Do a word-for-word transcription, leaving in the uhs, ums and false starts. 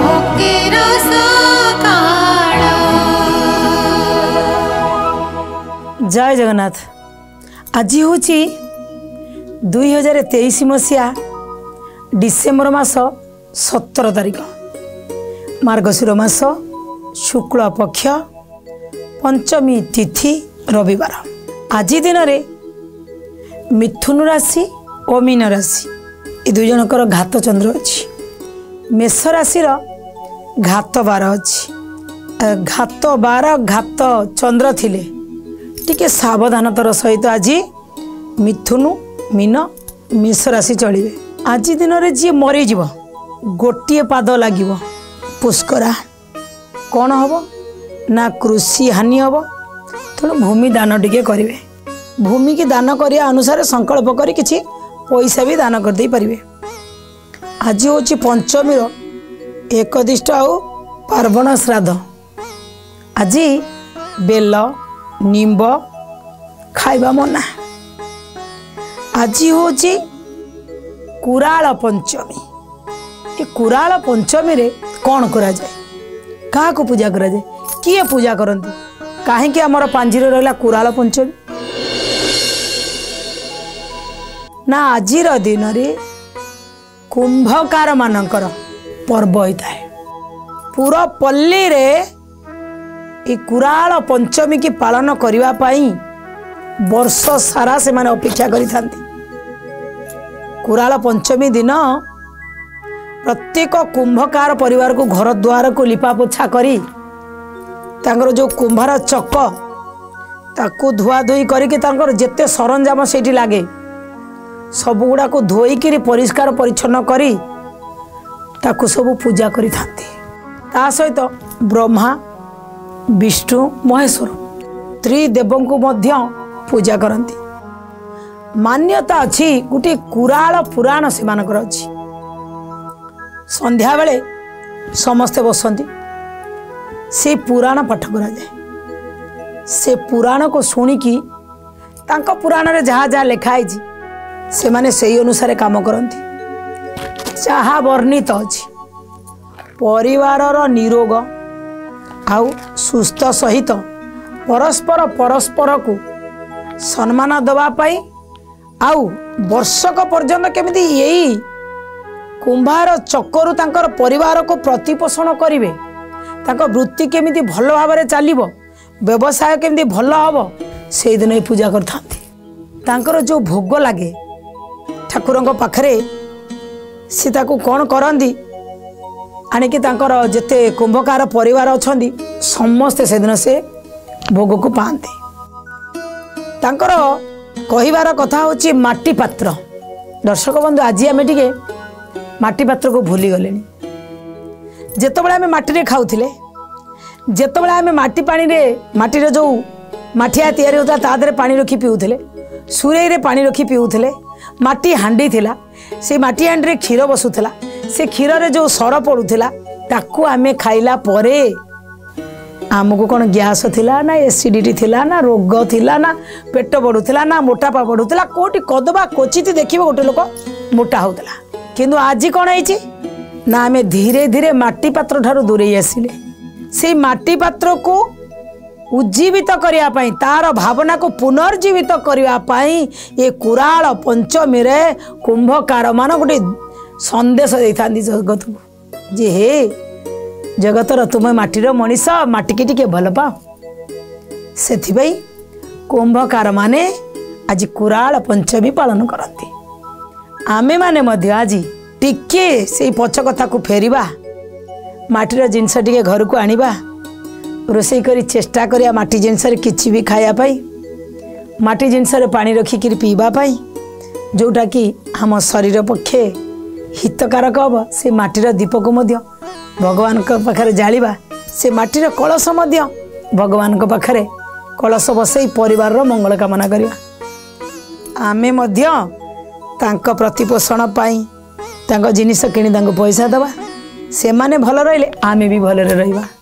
जय जगन्नाथ। आज हूँ दुई हजार तेईस मसीहा डिसेम्बर मास सतर तारिख मार्गशीर मास शुक्ल पक्ष पंचमी तिथि रविवार। आज दिन रे मिथुन राशि और मीन राशि ये दुई जनकर घात चंद्र अच्छी। मेष राशि घात बार अच्छी। घात बार घात चंद्र थिले टिके सावधानतार सहित आज मिथुन मीन मेष राशि चलिए। आज दिन में जी मरीज गोटे पाद लगे पुष्करा कौन हम ना कृषि हानि हम तेणु भूमि दान टिके करेंगे। भूमि की दान करने अनुसार संकल्प कर किसी पैसा भी दान कर दे पारे। आज हूँ पंचमी एकदिष्ट आउ पार्वण श्राद्ध। आज बेल निम्ब खाइबा मना। आज हूँ कुराल पंचमी। ये कुराल पंचमी रे कौन करा जाए क्या को पूजा करा जाए किए पूजा करती कहीं आमर पांजी रहा कुराल पंचमी ना। आज दिन रे कुंभकार मानकर पर्व होता है। पूरा पल्ली रे ये कुराल पंचमी की पालन करिवा पाई वर्ष सारा से माने अपेक्षा करी थांती। कुराल पंचमी दिन प्रत्येक कुंभकार परिवार को घर द्वार को लिपा पोछा करी तांकर जो कुंभार चक ताकू धुआ धोई करके तांकर जेते सरंजाम सेठी लागे सब गुड़ा को धोईकरी परिष्कार परिच्छन्न करी ताकू सब पूजा करी थांती। ता सहित ब्रह्मा विष्णु महेश्वर त्रिदेव को मध्य पूजा करती। मान्यता अच्छी गोटे कुराल पुराण से मानकर अच्छी। संध्या बेले समस्ते बसंती से पुराण पाठ करा जाए। से पुराण को शुणिकी तांका पुराण रे जहाँ जहाँ लिखाई से माने सही अनुसार काम करती। जहाँ वर्णित अच्छी परिवार निरोग आउ सुस्थ सहित परस्पर परस्पर को सम्मान दवा पाई आउ वर्षक पर्यंत केमिति यही कुंभार चक्करु तांकर परिवार को प्रतिपोषण करिवे तांको वृत्ति केमिति भल भाव में चलिबो व्यवसाय केमिति भल हबो से दिन ही पूजा करथांती। तांकर जो भोग लागे ठाकुरंक पाखरे से ताकू कौन करंदी आनिकी तांकर जेते कुंभकार परिवार अछंदी समस्ते से दिन से भोग को पाते। तांकर कहिबार कथा होची माटी पात्र। दर्शक बंधु आज आम टिके माटी पात्र को भूली गले। जेतबेले आमे माटी रे खाउथिले जेतबेले आमे माटी पानी रे माटी रे जो माठिया तैयारी होता ता देरे पानी रखी पिउथिले सुरई रे पानी रखी पिउथिले। माटी हांडी थिला से माटी हांडी रे क्षीर बसुथिला से क्षीर रे जो सर पड़ुथिला ताकू आमे खाइला परे आमको कौन गैस थिला ना एसिडिटी थिला ना रोग थिला ना पेट बढ़ुला ना मोटापा बढ़ुला कोटी कदबा क्वचित देखिए गोटे लोक मोटा होता। किंतु आज कौन है ना आमे धीरे धीरे माटी पात्र ठारू दूरे आसिले से माटी पात्र को उज्जीवित करिया पाई तार भावना को पुनर्जीवित करिया पाई ये कुराल पंचमी रे कुंभकार मान गोटे संदेश देता जगत को जे हे जगतर तुम माटीर मनीष माटी की टिके भल पाओ। से कुंभकार माने आज कुराल पंचमी पालन करती। आमे माने मध्य आज टिके से पछ कथा को फेरिबा माटीर जिनस टिके घर को आनिबा रोसई करी चेष्टा करिया माटी जिनस किछि भी खाया पाई माटी जिनस पानी रखिक पीवा पाई जोटा कि आम शरीर पक्षे हितकारक हम। से माटीर दीप को मध्य भगवान के पाखरे जालिबा से माटीर कलश मध्य भगवान के पाखरे कलश बसई परिवार रो मंगल कामना करिया। आमे मध्य तांको प्रतिपोषण पाई तांको जिनिस किणी तांको पैसा दबा से माने भल रहिले आमे भी भल रे रहिबा।